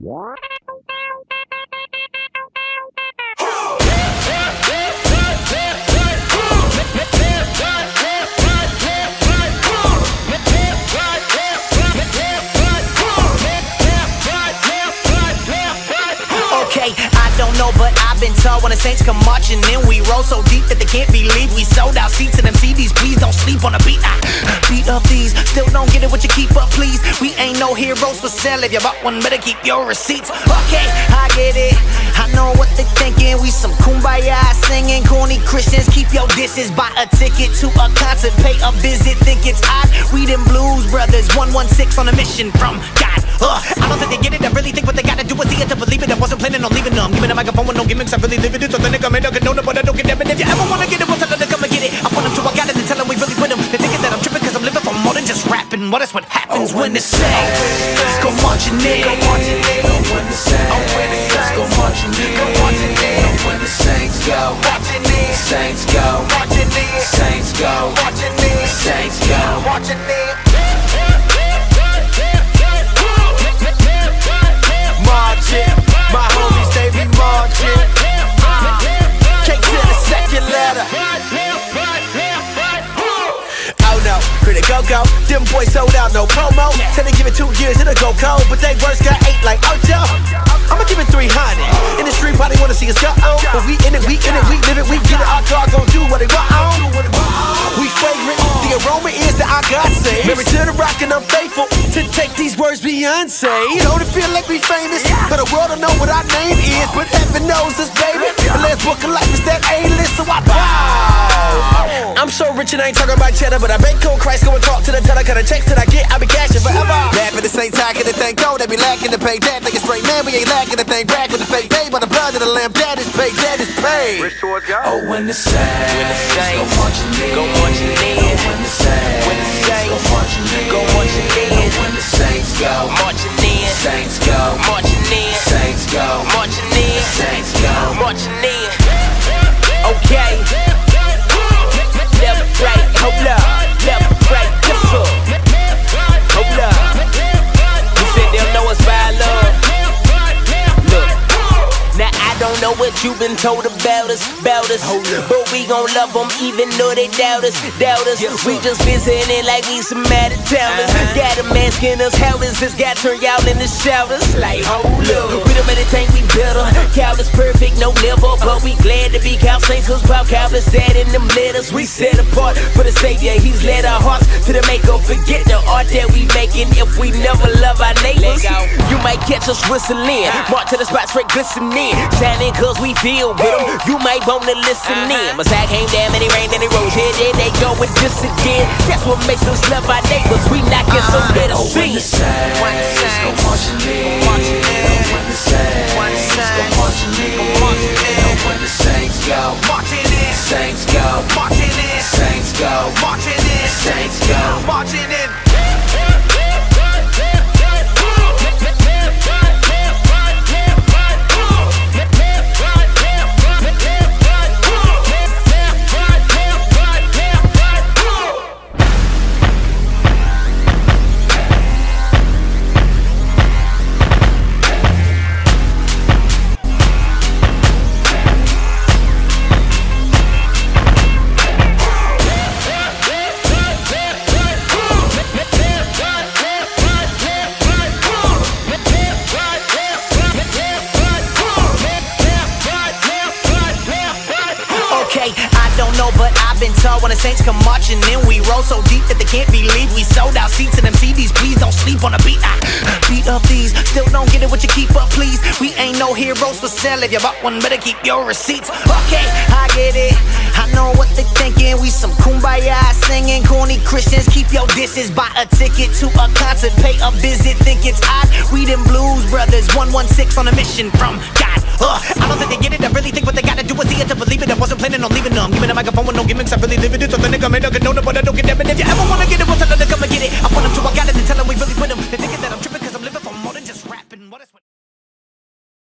I don't know, but I've been told when the Saints come marching in, we roll so deep that they can't believe we sold out seats in them CDs. Please don't sleep on the beat. I beat up these, still don't get it, what you keep up, please. We ain't no heroes for sale. If you bought one, better keep your receipts. Okay, I get it. I know what they thinking. We some kumbaya singing, corny Christians. Keep your dishes, buy a ticket to a concert, pay a visit. Think it's odd. We them blues brothers, 116 on a mission from God. I don't think they get it. I really think what they gotta do is see it to believe it. I wasn't planning on leaving them. Giving a microphone with no gimmicks. I really live it. So the nigga may not get known, but I don't get them. And if you ever wanna get it, we'll tell them to come and get it. I want them to, I got it, and tell them we really with them. They're thinking that I'm tripping cause I'm living for more than just rapping. What is what happens when the Saints go marching in? When the Saints go marching in. When the Saints go marching in. Saints go marching in. Saints go marching in. Saints go marching in. Marching, my homies they be marching. Can't tell the second letter. Oh no, pretty go-go. Them boys sold out, no promo. Said they give it 2 years, it'll go cold. But they words got 8 like Ocho. I'ma give it 300. In the street, probably wanna see us go on. But we in it, we live it, we get it. Our car gon' do what they want on. We fragrant, the aroma is that our God saves. Married to the rock and I'm faithful to take these words Beyonce. Don't it feel like we famous? But the world don't know what our name is. But heaven knows us, baby. The last book of life is that A-list, so I bow. I'm so rich and I ain't talking about cheddar, but I bake cold Christ, go and talk to the teller. Cut the checks that I get, I be cashing forever. Bad for the same time, get the thing cold, they be lacking to pay that. Like a straight man, we ain't lacking the thing back with the fake pay. By the blood of the lamb, that is paid, that is paid. Oh, when the Saints go marching in. Go marching in. When the Saints go marching in. Go marching in. When the Saints go marching in. Saints go marching in. Saints go marching in. Saints go marching in. Okay. Never break, hold up. Never break, yes sir. Hold up. You said they'll know us by love. Look. Now I don't know what you've been told about us, but we gon' love them even though they doubt us. We just visiting like we some out-of-towners. Got them asking us how does this guy turn y'all into shouters? Like hold up, we don't really think we better. Cow is perfect, no liver, but we glad to be Cow Saints cause Pop Cow is sad in them letters. We set apart for the Savior, he's led our hearts to the maker. Forget the art that we making if we never love our neighbors. You might catch us whistling, march to the spot straight glistening. Shining cause we feel with them, you might wanna listen in. Messiah came down and he rained and he rose. Here they go with this again. That's what makes us love our neighbors. We not get so better seen. When the Saints go marching in. When the Saints go marching in. When the Saints go marching in. Saints go marching in. Saints go marching in. Saints go marching in. When the Saints come marching in, we roll so deep that they can't believe we sold out seats in them CDs. Please don't sleep on the beat. I beat up these, still don't get it, what you keep up, please. We ain't no heroes for sale. If you bought one, better keep your receipts. Okay, I get it. I know what they thinking. We some kumbaya singing, corny Christians. Keep your dishes, buy a ticket to a concert, pay a visit. Think it's odd. We them blues brothers, 116 on a mission from God. I don't think they get it. I really think what they gotta do is see it to believe it. I wasn't planning on leaving them. Giving a microphone with no gimmicks. I really live it. So the nigga may not get known, but I don't get them. And if you ever wanna get it, we'll tell them to come and get it. I want them to, I got